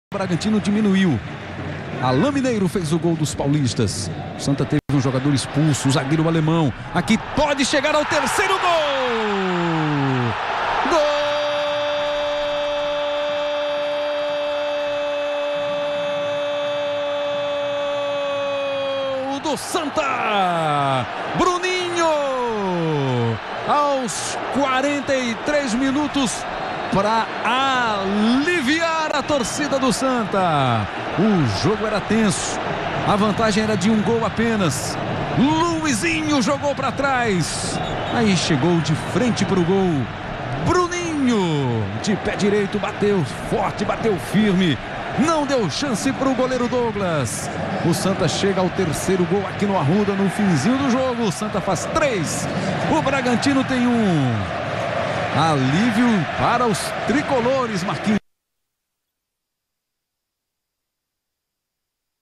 O Bragantino diminuiu. Alain Mineiro fez o gol dos paulistas. O Santa teve um jogador expulso, o zagueiro alemão. Aqui pode chegar ao terceiro gol! Gol do Santa! Bruninho! Aos 43 minutos para aliviar a torcida do Santa. O jogo era tenso, a vantagem era de um gol apenas. Luizinho jogou para trás, aí chegou de frente para o gol. Bruninho, de pé direito, bateu forte, bateu firme, não deu chance para o goleiro Douglas. O Santa chega ao terceiro gol aqui no Arruda, no finzinho do jogo. O Santa faz 3, o Bragantino tem 1. Alívio para os tricolores, Marquinhos.